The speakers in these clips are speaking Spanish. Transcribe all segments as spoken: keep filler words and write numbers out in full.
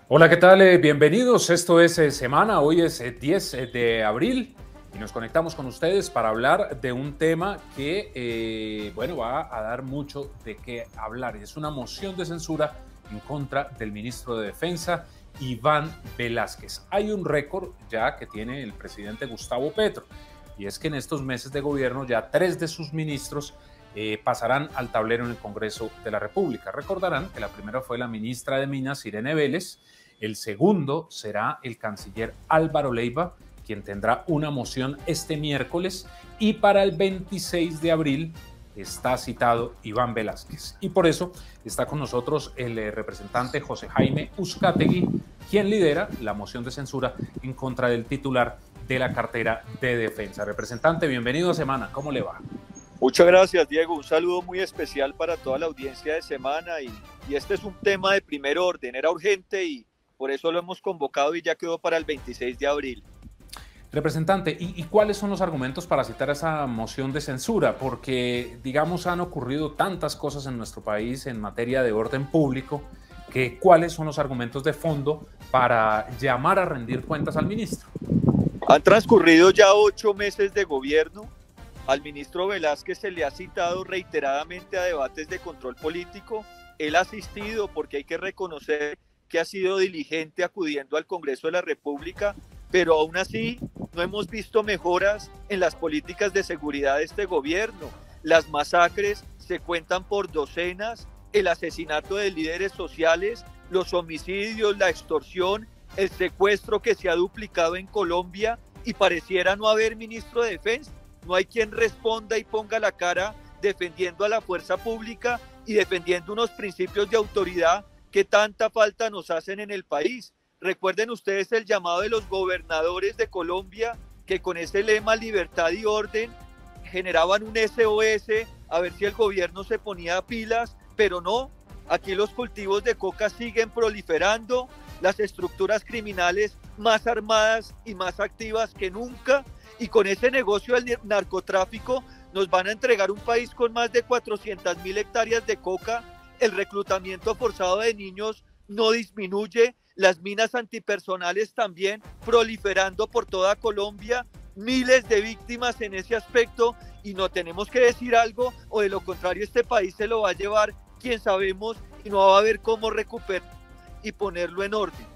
Hola, ¿qué tal? Eh, bienvenidos. Esto es eh, Semana. Hoy es eh, diez de abril y nos conectamos con ustedes para hablar de un tema que, eh, bueno, va a dar mucho de qué hablar. Es una moción de censura en contra del ministro de Defensa, Iván Velásquez. Hay un récord ya que tiene el presidente Gustavo Petro, y es que en estos meses de gobierno ya tres de sus ministros Eh, pasarán al tablero en el Congreso de la República. Recordarán que la primera fue la ministra de Minas, Irene Vélez. El segundo será el canciller Álvaro Leiva, quien tendrá una moción este miércoles. Y para el veintiséis de abril está citado Iván Velásquez. Y por eso está con nosotros el eh, representante José Jaime Uzcategui, quien lidera la moción de censura en contra del titular de la cartera de defensa. Representante, bienvenido a Semana. ¿Cómo le va? Muchas gracias, Diego. Un saludo muy especial para toda la audiencia de Semana y, y este es un tema de primer orden, era urgente y por eso lo hemos convocado y ya quedó para el veintiséis de abril. Representante, ¿y, ¿y cuáles son los argumentos para citar esa moción de censura? Porque, digamos, han ocurrido tantas cosas en nuestro país en materia de orden público, que ¿cuáles son los argumentos de fondo para llamar a rendir cuentas al ministro? Han transcurrido ya ocho meses de gobierno. Al ministro Velásquez se le ha citado reiteradamente a debates de control político. Él ha asistido porque hay que reconocer que ha sido diligente acudiendo al Congreso de la República, pero aún así no hemos visto mejoras en las políticas de seguridad de este gobierno. Las masacres se cuentan por docenas, el asesinato de líderes sociales, los homicidios, la extorsión, el secuestro que se ha duplicado en Colombia y pareciera no haber ministro de Defensa. No hay quien responda y ponga la cara defendiendo a la fuerza pública y defendiendo unos principios de autoridad que tanta falta nos hacen en el país. Recuerden ustedes el llamado de los gobernadores de Colombia que con ese lema libertad y orden generaban un S O S a ver si el gobierno se ponía pilas, pero no. Aquí los cultivos de coca siguen proliferando, las estructuras criminales más armadas y más activas que nunca. Y con ese negocio del narcotráfico nos van a entregar un país con más de cuatrocientas mil hectáreas de coca, el reclutamiento forzado de niños no disminuye, las minas antipersonales también proliferando por toda Colombia, miles de víctimas en ese aspecto y no tenemos que decir algo o de lo contrario este país se lo va a llevar quien sabemos y no va a haber cómo recuperar y ponerlo en orden.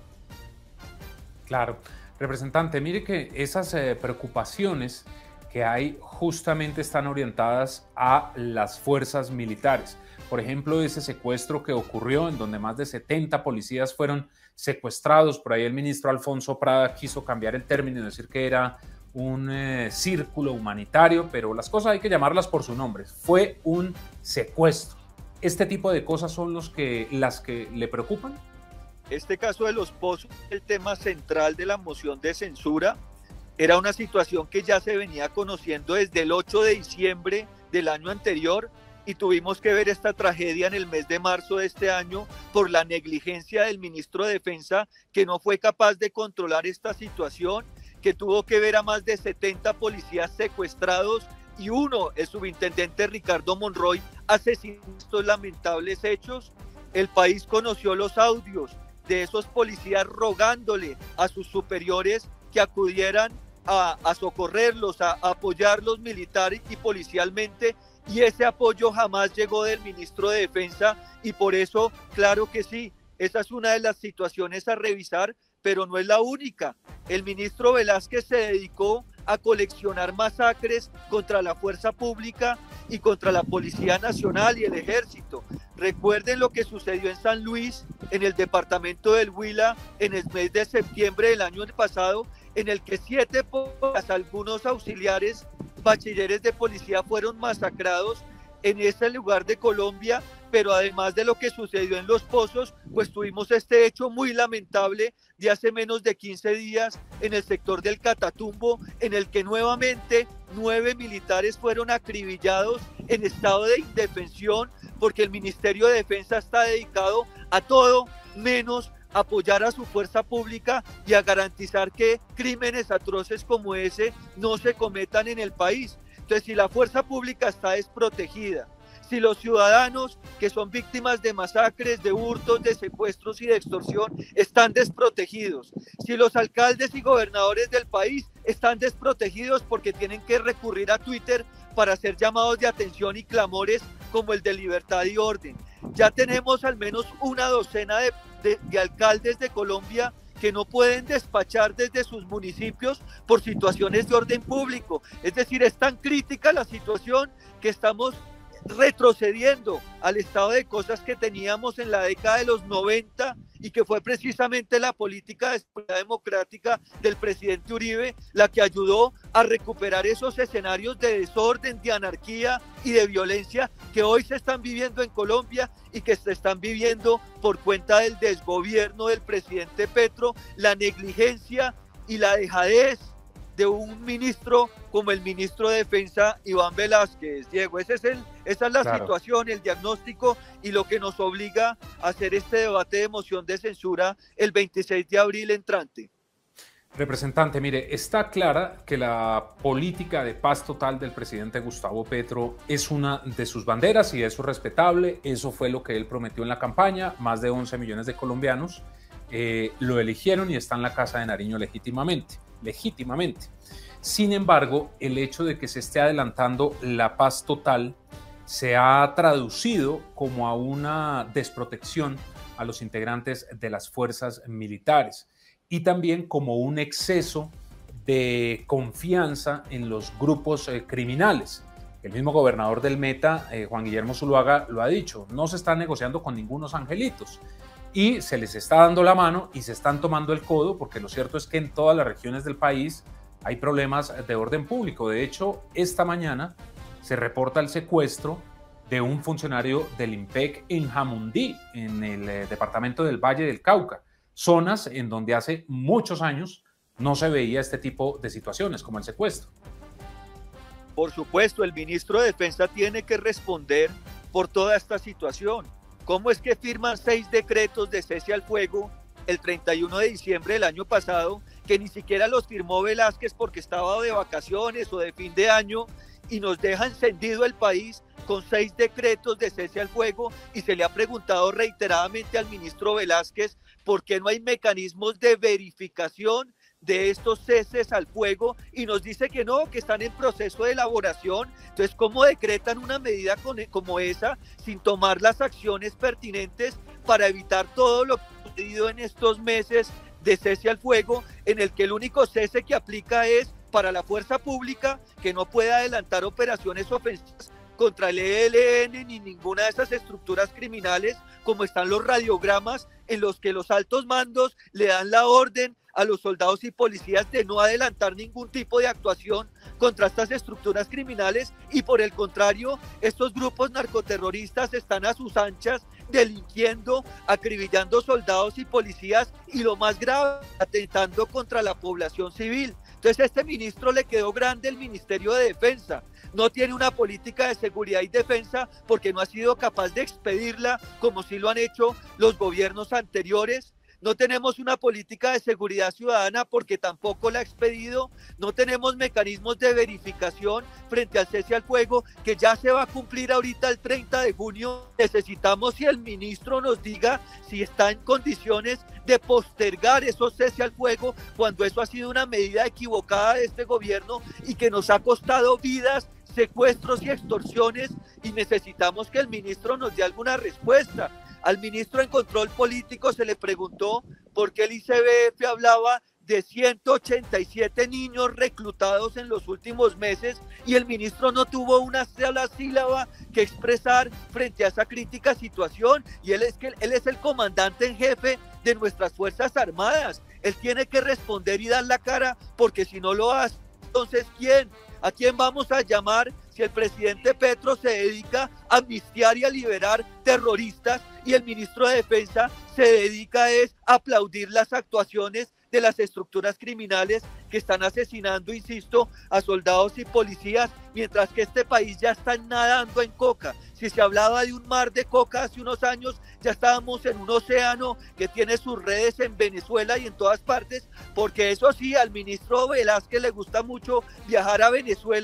Claro. Representante, mire que esas eh, preocupaciones que hay justamente están orientadas a las fuerzas militares. Por ejemplo, ese secuestro que ocurrió en donde más de setenta policías fueron secuestrados. Por ahí el ministro Alfonso Prada quiso cambiar el término y decir que era un eh, círculo humanitario, pero las cosas hay que llamarlas por su nombre. Fue un secuestro. ¿Este tipo de cosas son los que, las que le preocupan? Este caso de los pozos, el tema central de la moción de censura, era una situación que ya se venía conociendo desde el ocho de diciembre del año anterior y tuvimos que ver esta tragedia en el mes de marzo de este año por la negligencia del ministro de Defensa que no fue capaz de controlar esta situación, que tuvo que ver a más de setenta policías secuestrados y uno, el subintendente Ricardo Monroy, asesinó estos lamentables hechos. El país conoció los audios de esos policías rogándole a sus superiores que acudieran a, a socorrerlos, a, a apoyarlos militar y policialmente, y ese apoyo jamás llegó del ministro de Defensa y por eso, claro que sí, esa es una de las situaciones a revisar, pero no es la única. El ministro Velásquez se dedicó a coleccionar masacres contra la fuerza pública y contra la Policía Nacional y el Ejército. Recuerden lo que sucedió en San Luis, en el departamento del Huila, en el mes de septiembre del año pasado, en el que siete policías, algunos auxiliares, bachilleres de policía fueron masacrados en ese lugar de Colombia, pero además de lo que sucedió en Los Pozos, pues tuvimos este hecho muy lamentable de hace menos de quince días en el sector del Catatumbo, en el que nuevamente nueve militares fueron acribillados en estado de indefensión, porque el Ministerio de Defensa está dedicado a todo menos apoyar a su fuerza pública y a garantizar que crímenes atroces como ese no se cometan en el país. Entonces, si la fuerza pública está desprotegida, si los ciudadanos que son víctimas de masacres, de hurtos, de secuestros y de extorsión están desprotegidos, si los alcaldes y gobernadores del país están desprotegidos porque tienen que recurrir a Twitter para hacer llamados de atención y clamores como el de libertad y orden. Ya tenemos al menos una docena de, de, de alcaldes de Colombia que no pueden despachar desde sus municipios por situaciones de orden público. Es decir, es tan crítica la situación que estamos retrocediendo al estado de cosas que teníamos en la década de los noventa y que fue precisamente la política de seguridad democrática del presidente Uribe la que ayudó a recuperar esos escenarios de desorden, de anarquía y de violencia que hoy se están viviendo en Colombia y que se están viviendo por cuenta del desgobierno del presidente Petro, la negligencia y la dejadez de un ministro como el ministro de Defensa, Iván Velásquez. Diego, ese es el, esa es la claro. situación, el diagnóstico y lo que nos obliga a hacer este debate de moción de censura el veintiséis de abril entrante. Representante, mire, está clara que la política de paz total del presidente Gustavo Petro es una de sus banderas y eso es respetable, eso fue lo que él prometió en la campaña, más de once millones de colombianos eh, lo eligieron y está en la Casa de Nariño legítimamente. legítimamente. Sin embargo, el hecho de que se esté adelantando la paz total se ha traducido como a una desprotección a los integrantes de las fuerzas militares y también como un exceso de confianza en los grupos eh, criminales. El mismo gobernador del Meta, eh, Juan Guillermo Zuluaga, lo ha dicho, no se está negociando con ningunos angelitos. Y se les está dando la mano y se están tomando el codo, porque lo cierto es que en todas las regiones del país hay problemas de orden público. De hecho, esta mañana se reporta el secuestro de un funcionario del IMPEC en Jamundí, en el eh, departamento del Valle del Cauca, zonas en donde hace muchos años no se veía este tipo de situaciones como el secuestro. Por supuesto, el ministro de Defensa tiene que responder por toda esta situación. ¿Cómo es que firman seis decretos de cese al fuego el treinta y uno de diciembre del año pasado, que ni siquiera los firmó Velásquez porque estaba de vacaciones o de fin de año, y nos deja encendido el país con seis decretos de cese al fuego? Y se le ha preguntado reiteradamente al ministro Velásquez por qué no hay mecanismos de verificación de estos ceses al fuego, y nos dice que no, que están en proceso de elaboración. Entonces, ¿cómo decretan una medida como esa sin tomar las acciones pertinentes para evitar todo lo que ha sucedido en estos meses de cese al fuego, en el que el único cese que aplica es para la fuerza pública, que no puede adelantar operaciones ofensivas contra el E L N ni ninguna de esas estructuras criminales, como están los radiogramas en los que los altos mandos le dan la orden a los soldados y policías de no adelantar ningún tipo de actuación contra estas estructuras criminales, y por el contrario, estos grupos narcoterroristas están a sus anchas delinquiendo, acribillando soldados y policías, y lo más grave, atentando contra la población civil. Entonces a este ministro le quedó grande el Ministerio de Defensa. No tiene una política de seguridad y defensa porque no ha sido capaz de expedirla como sí lo han hecho los gobiernos anteriores. No tenemos una política de seguridad ciudadana porque tampoco la ha expedido. No tenemos mecanismos de verificación frente al cese al fuego, que ya se va a cumplir ahorita el treinta de junio. Necesitamos que el ministro nos diga si está en condiciones de postergar esos cese al fuego, cuando eso ha sido una medida equivocada de este gobierno y que nos ha costado vidas, secuestros y extorsiones, y necesitamos que el ministro nos dé alguna respuesta. Al ministro en control político se le preguntó por qué el I C B F hablaba de ciento ochenta y siete niños reclutados en los últimos meses, y el ministro no tuvo una sola sílaba que expresar frente a esa crítica situación. Y él es, que, él es el comandante en jefe de nuestras Fuerzas Armadas. Él tiene que responder y dar la cara, porque si no lo hace, entonces ¿quién? ¿A quién vamos a llamar si el presidente Petro se dedica a amnistiar y a liberar terroristas, y el ministro de Defensa se dedica es a aplaudir las actuaciones de las estructuras criminales que están asesinando, insisto, a soldados y policías, mientras que este país ya está nadando en coca? Si se hablaba de un mar de coca hace unos años, ya estábamos en un océano que tiene sus redes en Venezuela y en todas partes, porque eso sí, al ministro Velásquez le gusta mucho viajar a Venezuela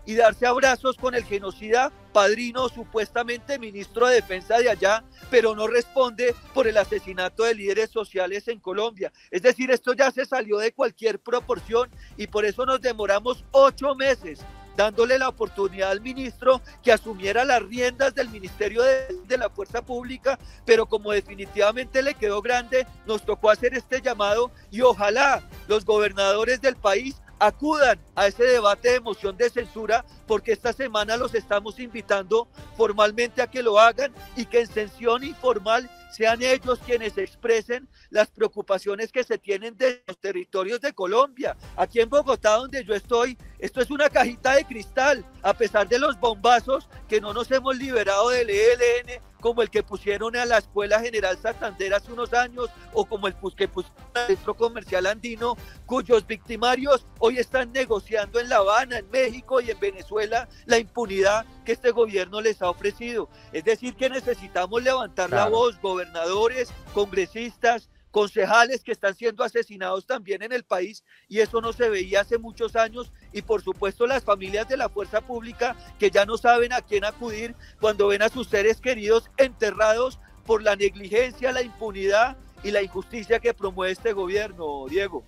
y darse abrazos con el genocida padrino, supuestamente ministro de Defensa de allá, pero no responde por el asesinato de líderes sociales en Colombia. Es decir, esto ya se salió de cualquier proporción y por eso nos demoramos ocho meses dándole la oportunidad al ministro que asumiera las riendas del Ministerio de, de la Fuerza Pública, pero como definitivamente le quedó grande, nos tocó hacer este llamado y ojalá los gobernadores del país acudan a ese debate de moción de censura, porque esta semana los estamos invitando formalmente a que lo hagan y que en sesión informal sean ellos quienes expresen las preocupaciones que se tienen de los territorios de Colombia. Aquí en Bogotá, donde yo estoy, esto es una cajita de cristal, a pesar de los bombazos que no nos hemos liberado del E L N, como el que pusieron a la Escuela General Santander hace unos años, o como el que pusieron al Centro Comercial Andino, cuyos victimarios hoy están negociando en La Habana, en México y en Venezuela la impunidad que este gobierno les ha ofrecido. Es decir, que necesitamos levantar claro. la voz, gobernadores, congresistas, concejales que están siendo asesinados también en el país, y eso no se veía hace muchos años, y por supuesto las familias de la fuerza pública que ya no saben a quién acudir cuando ven a sus seres queridos enterrados por la negligencia, la impunidad y la injusticia que promueve este gobierno, Diego.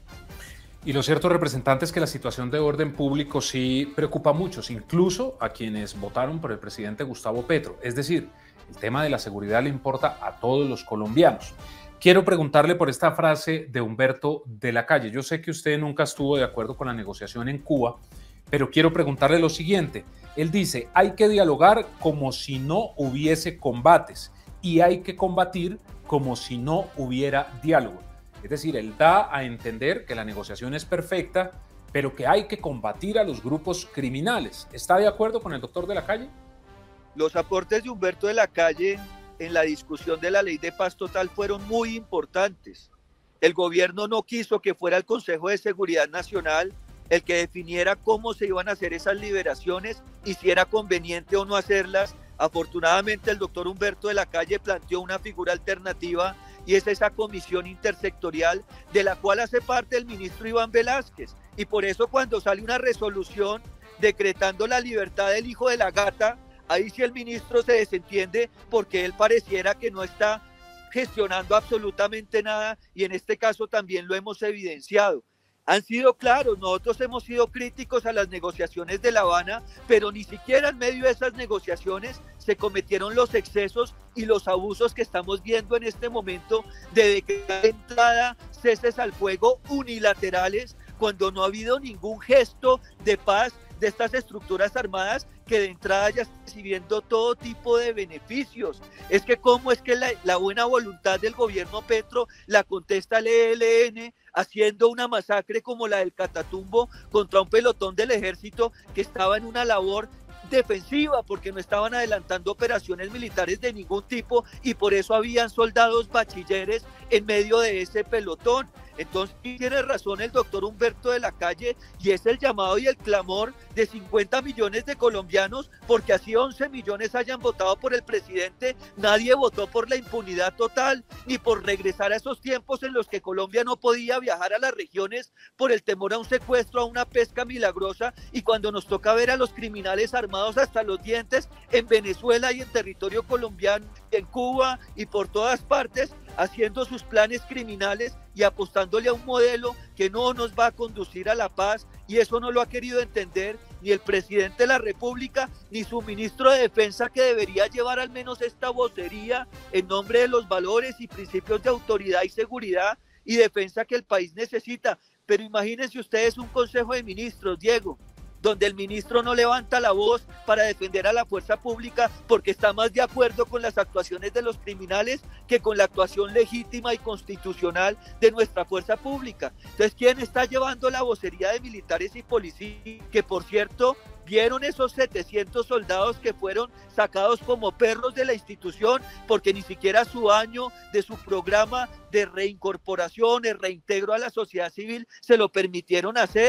Y lo cierto, representantes, que la situación de orden público sí preocupa a muchos, incluso a quienes votaron por el presidente Gustavo Petro. Es decir, el tema de la seguridad le importa a todos los colombianos. Quiero preguntarle por esta frase de Humberto de la Calle. Yo sé que usted nunca estuvo de acuerdo con la negociación en Cuba, pero quiero preguntarle lo siguiente. Él dice, hay que dialogar como si no hubiese combates y hay que combatir como si no hubiera diálogo. Es decir, él da a entender que la negociación es perfecta, pero que hay que combatir a los grupos criminales. ¿Está de acuerdo con el doctor de la Calle? Los aportes de Humberto de la Calle en la discusión de la ley de paz total fueron muy importantes. El gobierno no quiso que fuera el Consejo de Seguridad Nacional el que definiera cómo se iban a hacer esas liberaciones y si era conveniente o no hacerlas. Afortunadamente el doctor Humberto de la Calle planteó una figura alternativa y es esa comisión intersectorial de la cual hace parte el ministro Iván Velázquez, y por eso cuando sale una resolución decretando la libertad del hijo de la gata, ahí sí el ministro se desentiende porque él pareciera que no está gestionando absolutamente nada, y en este caso también lo hemos evidenciado. Han sido claros, nosotros hemos sido críticos a las negociaciones de La Habana, pero ni siquiera en medio de esas negociaciones se cometieron los excesos y los abusos que estamos viendo en este momento de decretar de entrada ceses al fuego unilaterales cuando no ha habido ningún gesto de paz de estas estructuras armadas que de entrada ya están recibiendo todo tipo de beneficios. Es que cómo es que la, la buena voluntad del gobierno Petro la contesta el E L N haciendo una masacre como la del Catatumbo contra un pelotón del ejército que estaba en una labor defensiva porque no estaban adelantando operaciones militares de ningún tipo y por eso habían soldados bachilleres en medio de ese pelotón. Entonces tiene razón el doctor Humberto de la Calle y es el llamado y el clamor de cincuenta millones de colombianos, porque así once millones hayan votado por el presidente, nadie votó por la impunidad total ni por regresar a esos tiempos en los que Colombia no podía viajar a las regiones por el temor a un secuestro, a una pesca milagrosa, y cuando nos toca ver a los criminales armados hasta los dientes en Venezuela y en territorio colombiano, en Cuba y por todas partes, haciendo sus planes criminales y apostándole a un modelo que no nos va a conducir a la paz, y eso no lo ha querido entender ni el presidente de la República ni su ministro de Defensa, que debería llevar al menos esta vocería en nombre de los valores y principios de autoridad y seguridad y defensa que el país necesita. Pero imagínense ustedes un Consejo de Ministros, Diego, donde el ministro no levanta la voz para defender a la fuerza pública porque está más de acuerdo con las actuaciones de los criminales que con la actuación legítima y constitucional de nuestra fuerza pública. Entonces, ¿quién está llevando la vocería de militares y policías? Que, por cierto, vieron esos setecientos soldados que fueron sacados como perros de la institución porque ni siquiera su año de su programa de reincorporación, de reintegro a la sociedad civil se lo permitieron hacer.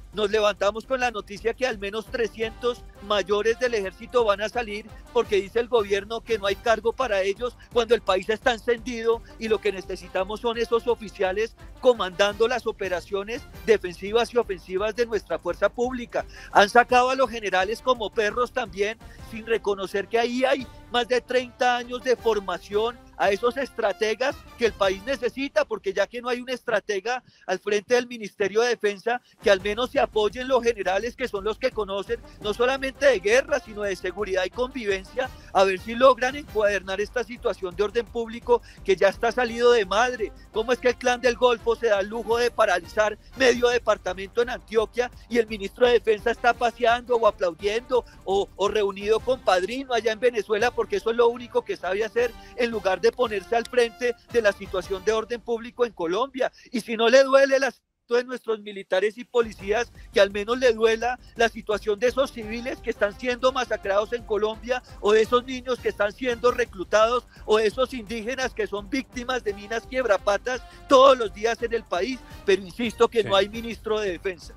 nos levantamos con la noticia que al menos trescientos mayores del ejército van a salir porque dice el gobierno que no hay cargo para ellos cuando el país está encendido y lo que necesitamos son esos oficiales comandando las operaciones defensivas y ofensivas de nuestra fuerza pública. Han sacado a los generales como perros también, sin reconocer que ahí hay más de treinta años de formación a esos estrategas que el país necesita, porque ya que no hay un estratega al frente del Ministerio de Defensa, que al menos se apoyen los generales, que son los que conocen no solamente de guerra, sino de seguridad y convivencia, a ver si logran encuadernar esta situación de orden público que ya está salido de madre. ¿Cómo es que el Clan del Golfo se da el lujo de paralizar medio departamento en Antioquia y el ministro de Defensa está paseando o aplaudiendo o, o reunido con Padrino allá en Venezuela, porque eso es lo único que sabe hacer, en lugar de ponerse al frente de la situación de orden público en Colombia? Y si no le duele la de nuestros militares y policías, que al menos le duela la situación de esos civiles que están siendo masacrados en Colombia, o de esos niños que están siendo reclutados, o de esos indígenas que son víctimas de minas quiebrapatas todos los días en el país. Pero insisto que sí, no hay ministro de Defensa.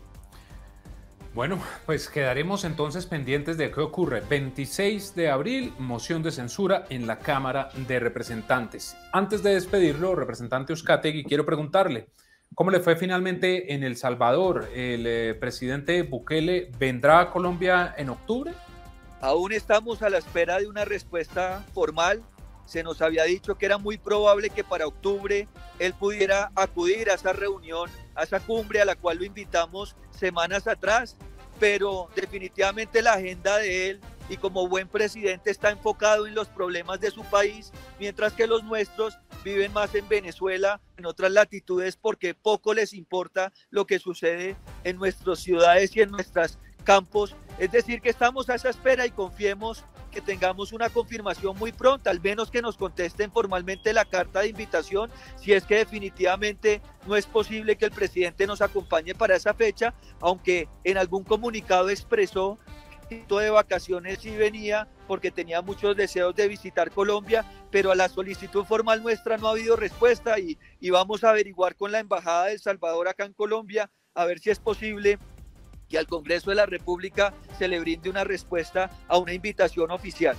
Bueno, pues quedaremos entonces pendientes de qué ocurre. veintiséis de abril, moción de censura en la Cámara de Representantes. Antes de despedirlo, representante Uzcategui, quiero preguntarle, ¿cómo le fue finalmente en El Salvador? ¿El eh, presidente Bukele vendrá a Colombia en octubre? Aún estamos a la espera de una respuesta formal. Se nos había dicho que era muy probable que para octubre él pudiera acudir a esa reunión, a esa cumbre a la cual lo invitamos semanas atrás, pero definitivamente la agenda de él y como buen presidente está enfocado en los problemas de su país, mientras que los nuestros viven más en Venezuela, en otras latitudes, porque poco les importa lo que sucede en nuestras ciudades y en nuestros campos. Es decir, que estamos a esa espera y confiemos que tengamos una confirmación muy pronta, al menos que nos contesten formalmente la carta de invitación, si es que definitivamente no es posible que el presidente nos acompañe para esa fecha, aunque en algún comunicado expresó de vacaciones sí venía porque tenía muchos deseos de visitar Colombia, pero a la solicitud formal nuestra no ha habido respuesta y, y vamos a averiguar con la Embajada de El Salvador acá en Colombia a ver si es posible que al Congreso de la República se le brinde una respuesta a una invitación oficial.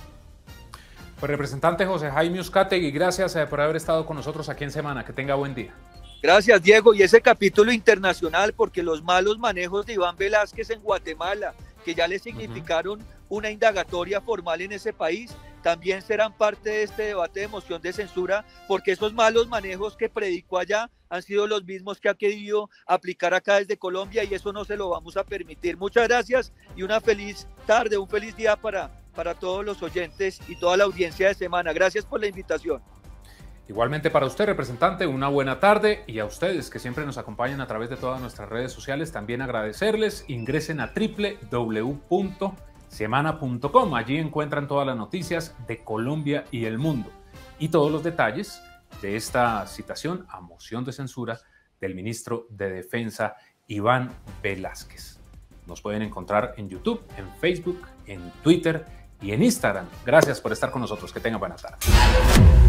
Pues representante José Jaime Uzcategui, gracias por haber estado con nosotros aquí en Semana, que tenga buen día. Gracias, Diego, y ese capítulo internacional, porque los malos manejos de Iván Velásquez en Guatemala, que ya le significaron uh-huh. una indagatoria formal en ese país, también serán parte de este debate de moción de censura, porque esos malos manejos que predicó allá han sido los mismos que ha querido aplicar acá desde Colombia, y eso no se lo vamos a permitir. Muchas gracias y una feliz tarde, un feliz día para, para todos los oyentes y toda la audiencia de Semana. Gracias por la invitación. Igualmente para usted, representante, una buena tarde, y a ustedes que siempre nos acompañan a través de todas nuestras redes sociales, también agradecerles. Ingresen a doble u doble u doble u punto semana punto com, allí encuentran todas las noticias de Colombia y el mundo y todos los detalles de esta citación a moción de censura del ministro de Defensa Iván Velásquez. Nos pueden encontrar en YouTube, en Facebook, en Twitter y en Instagram. Gracias por estar con nosotros, que tengan buena tarde.